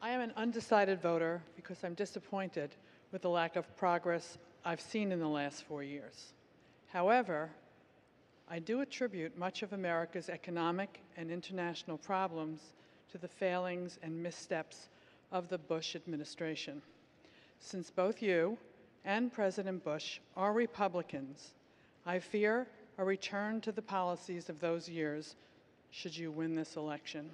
I am an undecided voter because I'm disappointed with the lack of progress I've seen in the last 4 years. However, I do attribute much of America's economic and international problems to the failings and missteps of the Bush administration. Since both you and President Bush are Republicans, I fear a return to the policies of those years should you win this election.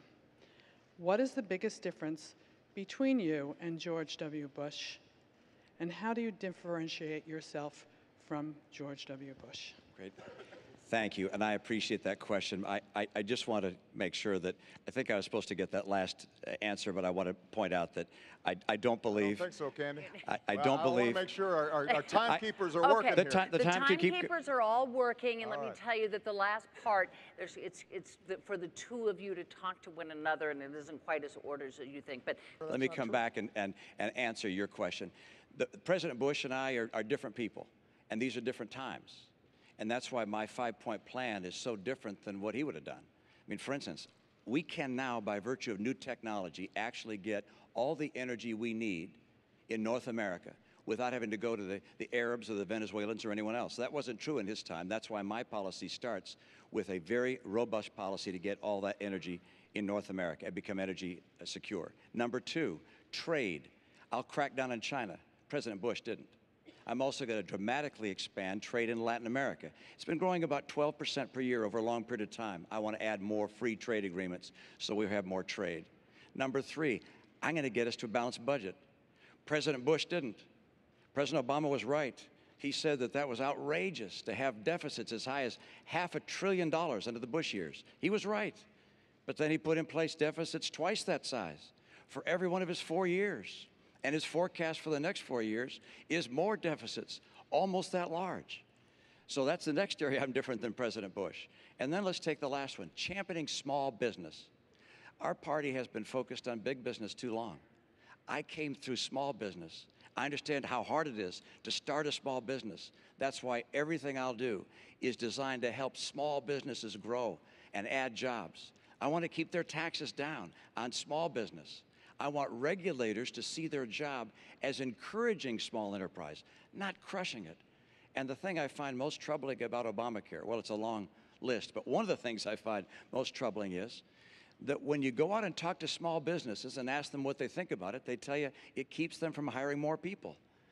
What is the biggest difference between you and George W. Bush, and how do you differentiate yourself from George W. Bush? Great. Thank you, and I appreciate that question. I just want to make sure that I think I was supposed to get that last answer, but I want to point out that I don't believe. I don't think so, Candy. I don't believe. I want to make sure our timekeepers are Okay. working The here. The timekeepers are all working, and let me tell you that the last part, it's for the two of you to talk to one another, and it isn't quite as ordered as you think. But Let me come back and answer your question. President Bush and I are different people, and these are different times. And that's why my 5-point plan is so different than what he would have done. I mean, for instance, we can now, by virtue of new technology, actually get all the energy we need in North America without having to go to the Arabs or the Venezuelans or anyone else. That wasn't true in his time. That's why my policy starts with a very robust policy to get all that energy in North America and become energy secure. Number two, trade. I'll crack down on China. President Bush didn't. I'm also going to dramatically expand trade in Latin America. It's been growing about 12% per year over a long period of time. I want to add more free trade agreements so we have more trade. Number three, I'm going to get us to a balanced budget. President Bush didn't. President Obama was right. He said that was outrageous to have deficits as high as $500 billion under the Bush years. He was right. But then he put in place deficits twice that size for every one of his 4 years. And his forecast for the next 4 years is more deficits, almost that large. So that's the next area I'm different than President Bush. And then let's take the last one, championing small business. Our party has been focused on big business too long. I came through small business. I understand how hard it is to start a small business. That's why everything I'll do is designed to help small businesses grow and add jobs. I want to keep their taxes down on small business. I want regulators to see their job as encouraging small enterprise, not crushing it. And the thing I find most troubling about Obamacare, well, it's a long list, but one of the things I find most troubling is that when you go out and talk to small businesses and ask them what they think about it, they tell you it keeps them from hiring more people.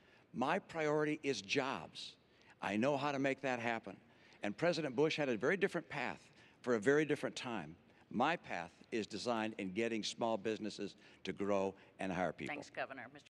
My priority is jobs. I know how to make that happen. And President Bush had a very different path for a very different time. My path is designed in getting small businesses to grow and hire people. thanks, Governor. Mr.